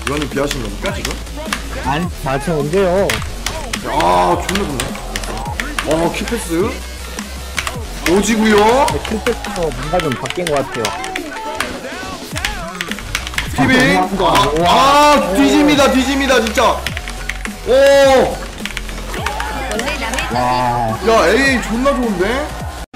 이거는 비하신 겁니까 지금? 아니, 자체 언제요? 야, 존나 좋네. 킥패스. 오지구요. 킬패스도 뭔가 좀 바뀐 것 같아요. 스티빙. 뒤집니다 진짜. 오. 와. 야, AA 존나 좋은데?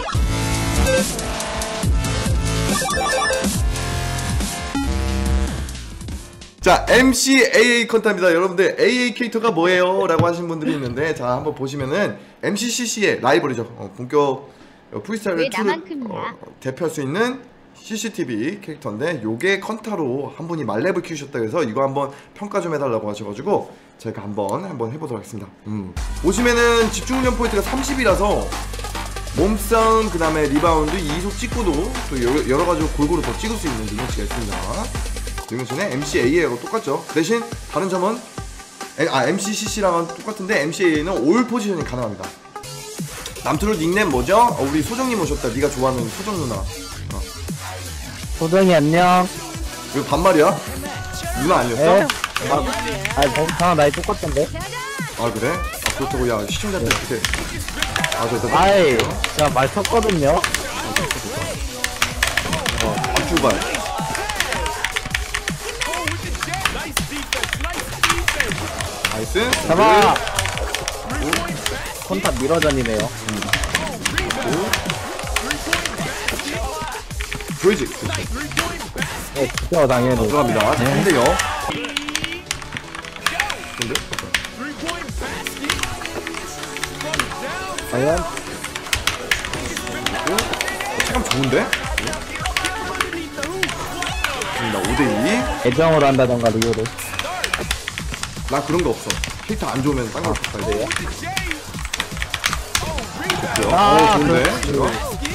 자, MC AA 컨타입니다. 여러분들 AA 캐릭터가 뭐예요? 라고 하신 분들이 있는데, 자, 한번 보시면은 MCCC의 라이벌이죠. 본격 프리스타일 2를 대표할 수 있는 CCTV 캐릭터인데, 요게 컨타로 한 분이 말렙을 키우셨다 해서 이거 한번 평가 좀 해달라고 하셔가지고 제가 한번 해보도록 하겠습니다. 보시면은 집중력 포인트가 30이라서 몸싸움, 그 다음에 리바운드, 이속 찍고도 또 여러가지로 골고루 더 찍을 수 있는 능력치가 있습니다. 능력치는 MCAA하고 똑같죠. 대신 다른 점은 MCCC랑은 똑같은데 MCAA는 올 포지션이 가능합니다. 남트롤 닉네임 뭐죠? 우리 소정님 오셨다. 네가 좋아하는 소정 누나. 소정이 안녕. 이거 반말이야? 누나 아니었어? 네? 저랑 나이 똑같던데? 아 그래? 그렇다고. 야, 시청자한테 그때 아이, 제가 말 섰거든요. 주발. 나이스. 잡아. 컨탑 미러전이네요. 보이지? 네, 진짜 당연히. 들어갑니다. 자, 근데요. 근데? 과연? 체감 좋은데? 나 5대2. 애정으로 한다던가 리오를. 나 그런 거 없어. 캐릭터 안 좋으면 딴 거 바꿔야 돼요. 좋은데? 좋습니다.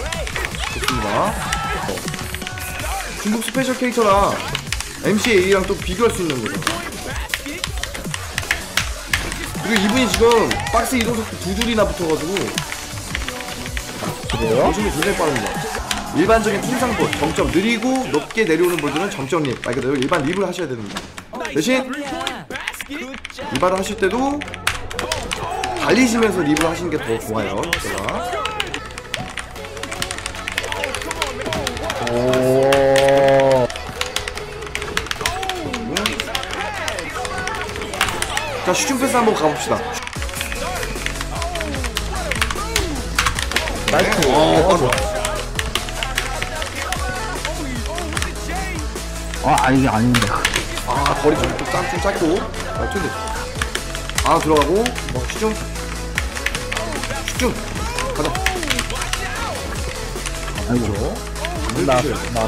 중국 스페셜 캐릭터랑 MCA랑 또 비교할 수 있는 거죠. 그리고 이분이 지금 박스 이동 속도 두 줄이나 붙어가지고 그래요? 모션이 굉장히 빠른 거. 일반적인 통상볼 정점 느리고 높게 내려오는 볼들은 점점 립, 말 그대로 일반 립을 하셔야 됩니다. 대신 일반을 하실 때도 달리시면서 립을 하시는 게 더 좋아요. 제가. 오. 자, 슈팅 패스 한번 가봅시다. 나이스. 이게 아닌데. 거리 좀 짧고. 튀네. 들어가고. 슈팅. 가자. 아이고. 나왔다.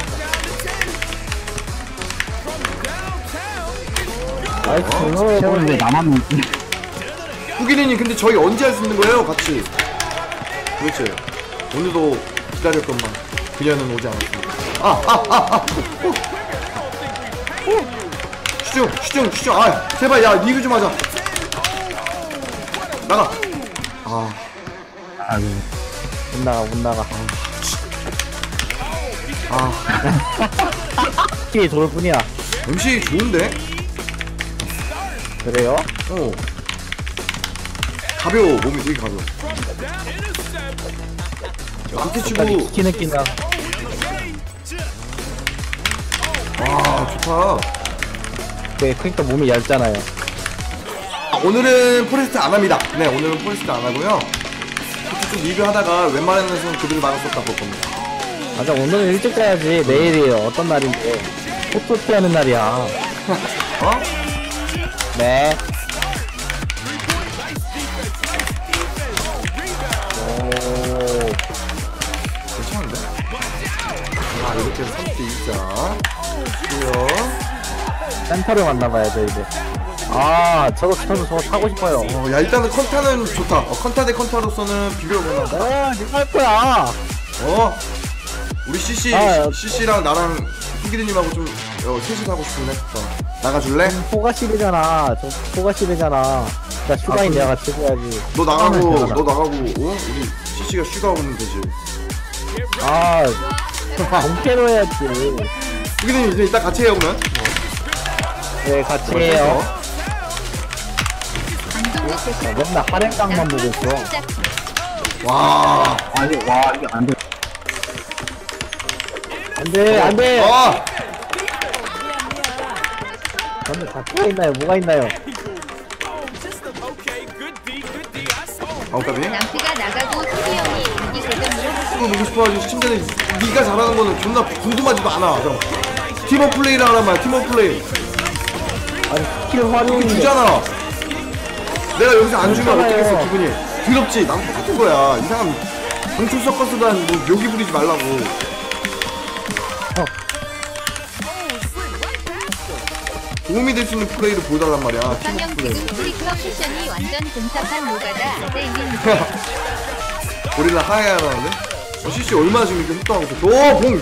나이스. 채원이 왜 나만 먹지? 후기리님, 근데 저희 언제 할 수 있는 거예요? 같이. 그렇지. 오늘도 기다렸건만 그녀는 오지 않았습니다. 슈팅. 제발, 야, 리그 좀 하자. 나가. 아이고. 못 나가. 키 좋을 뿐이야. MC 좋은데? 그래요? 가벼워. 몸이 되게 가벼워. 함께 치고. 키 느낀다. 좋다. 그러니까 몸이 얇잖아요. 오늘은 포레스트 안 합니다. 네, 오늘은 포레스트 안 하고요. 좀 리뷰하다가 웬만해서는 그들을 막았었다 볼 겁니다. 맞아, 오늘은 일찍 가야지. 내일이 어떤 날인데. 포토피 하는 날이야. 네. 괜찮은데? 이렇게 해서 3대2자. 그래요. 센터를 만나봐야죠, 이제. 저도 타고 싶어요. 야, 일단은 컨타는 좋다. 컨타 대 컨타로서는 비교를 못한다. 니가 할 거야. 우리 CC랑 나랑 후기리님하고 좀 셋이 하고 싶은데. 나가줄래? 포가실이잖아. 나 슈가인 내가 같이 해야지. 너 나가고, 우리 CC가 슈가 오면 되지. 본캐로 해야지. 후기리님 이제 이따 같이 해요, 그러면. 네, 같이 해요. 강동욱 대신 맨날 할인깡만 보고 있어. 시작. 와. 아니, 와, 이게 안 돼. 안 돼, 안 돼! 아. 근데 다 있나요? 뭐가 있나요? 아웃가비. 낭피가 나가고 소리 형이 경기 대전으로 그거 보고 싶어가지고 시청자들이 네가 잘하는 거는 존나 궁금하지도 않아. 팀업 플레이를 하란 말이야. 팀업 플레이. 아니, 스킬 이렇게 활용인데. 주잖아. 내가 여기서 안 주면 그렇잖아요. 어떻겠어 기분이. 더럽지. 난 똑같은 거야. 이상한 방출 서커스단 뭐 묘기 부리지 말라고. 도움이 될 수 있는 플레이를 보여달란 말이야. 박상영 팀업 플레이. 지금 프리클럽 패션이 완전 공사판 노가다. 세이민 고릴라 하야야 나는데? CC 얼마나 지금 이렇게 협동하고 있어. 오! 봉!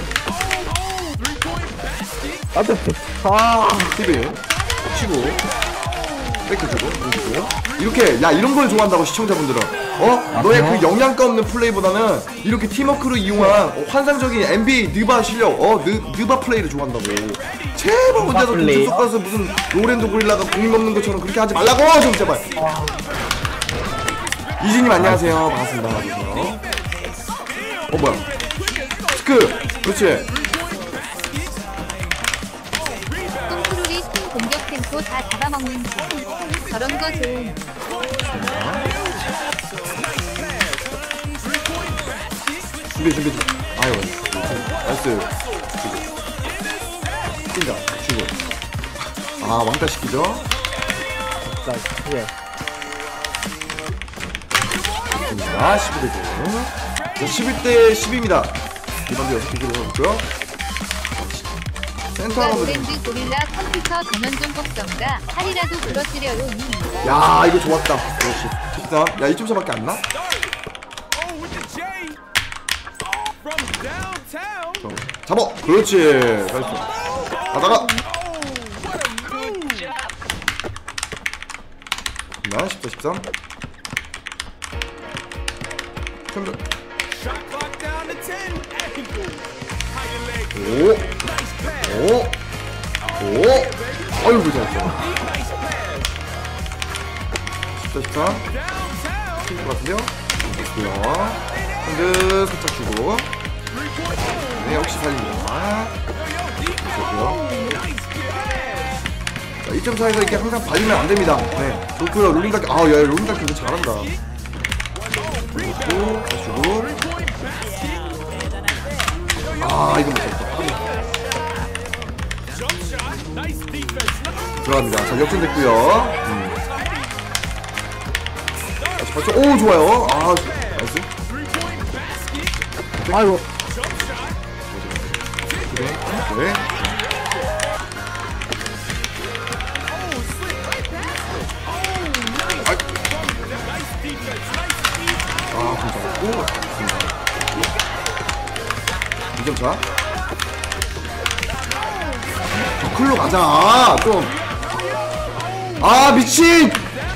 안 돼. 아, TV 치고 백크 주고 봉 주고 이렇게 야 이런 걸 좋아한다고 시청자분들은 너의 그래요? 그 영양가 없는 플레이보다는 이렇게 팀워크를 이용한 환상적인 NBA 느바 실력 느바 플레이를 좋아한다고. 제발 혼자서 플레이? 공수 가서 무슨 로렌도 고릴라가 공 넘는 것처럼 그렇게 하지 말라고 좀 제발. 이진님 안녕하세요. 반갑습니다. 안녕하세요. 뭐야 스크 그렇지. 똥크루리 팀 공격 템포 다 잡아먹는 중. 저런 거 좋은. 준비 아유 나이스 뛴다 주고 아 왕따 시키죠. 자, 예. 좋습니다. 11대 9 11대 10입니다. 리반드 6개 기록하고요. 센터 누가 하나 보자. 노랜드 고릴라 컴퓨터 전원종 걱정가 팔이라도 부러뜨려요. 야 이거 좋았다. 그렇지 13. 야 2.4밖에 안 나? 잡어 그렇지 잘했어. 가다가 나 14 13 점점 오 아이고 잘했어. 14 13 튕길 것 같은데요? 좋고요. 핸드 살짝 주고 네 역시 살립니다. 좋고요. 자 2.4에서 이렇게 항상 발리면 안됩니다. 네 좋고요. 롤링각 아야 롤링각 진짜 잘한다. 그리고 다시 주고 이거 못했다. 들어갑니다. 자 역전됐고요. 다시 발전. 오 좋아요. 나이스. 아이고. 네. 진짜. 2점 차. 클로 가자. 좀. 미친.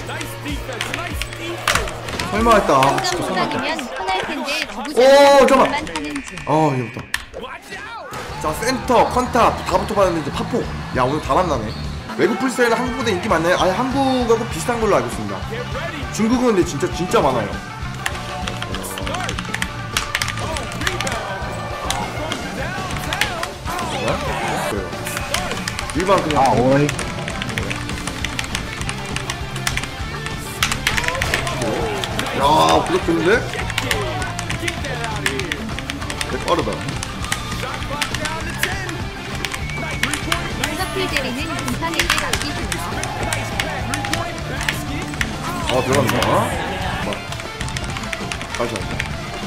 설마 했다. 진짜 설마 했다. 생각이면 편할 텐데 오, 잠깐만. 만 타는 중. 이거부터. 자, 센터, 컨타 다 붙어봤는데 파폭. 야, 오늘 다 만나네. 외국 프리스타일은 한국보다 인기 많나요? 아니, 한국하고 비슷한 걸로 알고 있습니다. 중국은 근데 진짜 많아요. 일반 그냥. 오이. 야, 부럽겠는데? 되게 빠르다. 서필제리는 공판에게 맡기세요. 들어간다. 다시 한다.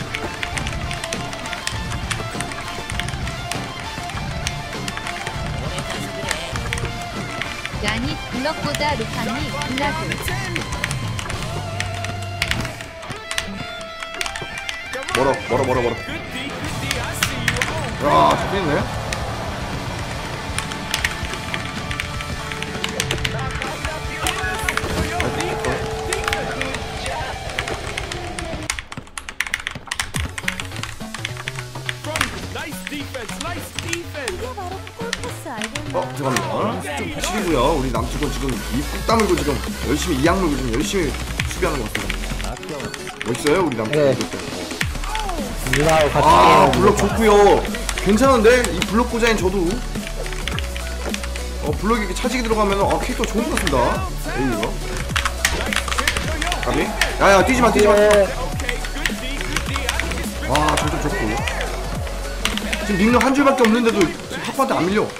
야니 블럭보다 루팡이 블락을. 멀어. 야, 잡히네. Nice defense. 이게 바로 골퍼스 알고 잠깐만. 7이고요. 우리 남투건 지금 입국 다물고 지금 열심히 이악 물고 지금 열심히 수비하는 것 같습니다. 멋있어요 우리 남투건. 네. 누나하고 같이 아 게임하는 블럭 거. 좋고요. 괜찮은데 이 블럭 고자인 저도 블럭이 이렇게 차지기 들어가면은 캐릭터 좋은 것 같습니다. 에이 이거 가비? 야야 뛰지마 뛰지마. 네. 와 점점 좋고 지금 닉는 한 줄밖에 없는데도 지금 하프한테 안 밀려.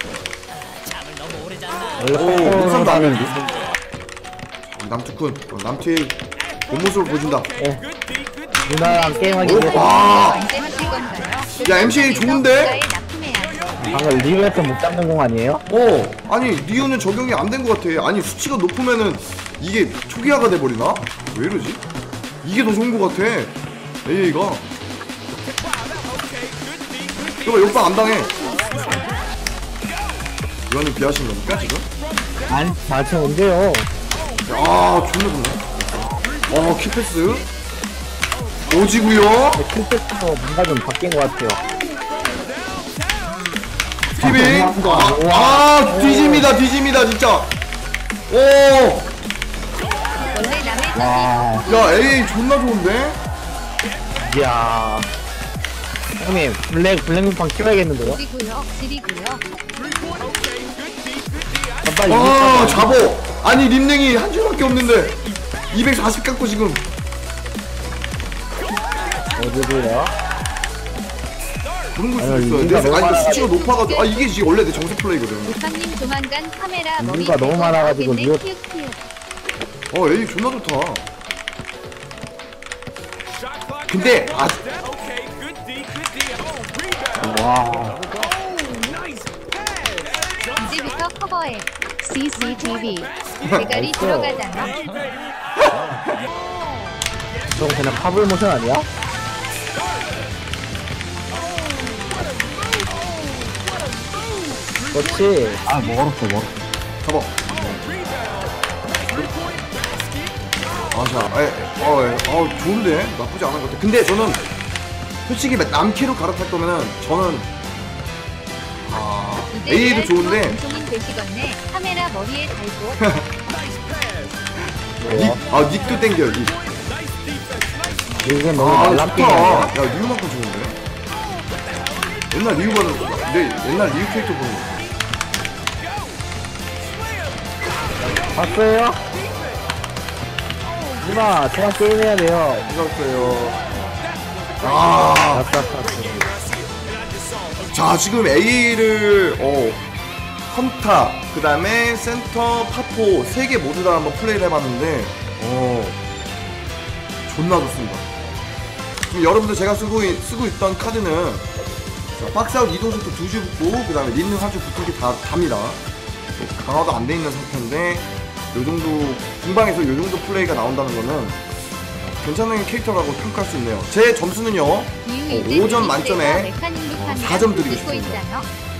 오 목삼도 안 밀리. 남투쿤 남투의 본 모습을 보여준다. 누나랑 게임하기 위해서 와 언제 하실 건가요? 야, MCA 좋은데? 방금 리뷰에서 못 잡는 공 아니에요? 아니 리오는 적용이 안 된 것 같아. 아니 수치가 높으면은 이게 초기화가 돼버리나? 왜 이러지? 이게 더 좋은 것 같아 AA가. 이거 욕방 안 당해. 이거는 비하신 겁니까 지금? 아니 나한테 언제요? 야 존나 좋네. 키패스 오지구요. 킬패스도 뭔가 좀 바뀐 것 같아요. 티빙 뒤집니다 진짜. 원래 남의 와, 야 AA 존나 좋은데? 이야. 형님 블랙루팡 키워야겠는데요? 지구요, 지리구요. 빨리 잡어. 아니 림냉이 한 줄밖에 없는데 240 갖고 지금. 어디고요? 그런 걸 수도 아니, 있어요. 리뷰가 너무 아니 수치가 많아가지고. 높아가지고 이게 지금 원래 내 정석 플레이거든. 부상님 조만간 카메라 머리 리뷰가 너무 많아가지고 대고 리뷰- 키읔키읔. A 존나 좋다. 근데 와, 이제부터 커버해. CCTV. 대가리 들어가잖아. 저건 그냥 파블 모션 아니야? 그렇지. 아, 멀었어. 잡아. 좋은데 나쁘지 않은 것 같아. 근데 저는 솔직히 남캐로 갈아탈 거면은 저는 AA도 좋은데 방송인 되시겠네. 카메라 머리에 달고. 뭐야? 닉도 땡겨요. 닉. 이건 너무 좋다. 말랑게임 아니야? 야 리우만큼 좋은데? 옛날 리우가 내 옛날 리우 캐릭터 보는 거. 봤어요? 누나, 저랑 게임해야 돼요. 부탁드려요. 아싸싸. 자 지금 A를 컴타 그 다음에 센터 파포 3개 모두 다 한번 플레이를 해봤는데 존나 좋습니다. 지금 여러분들 제가 쓰고 있던 카드는 박스아웃 이동속도 2주 붙고 그 다음에 린능 1주 붙은 게 다 답니다. 강화도 안 돼 있는 상태인데 요정도 중방에서 요정도 플레이가 나온다는 거는 괜찮은 캐릭터라고 평가할 수 있네요. 제 점수는요 5점 만점에 4점 드리고 싶습니다.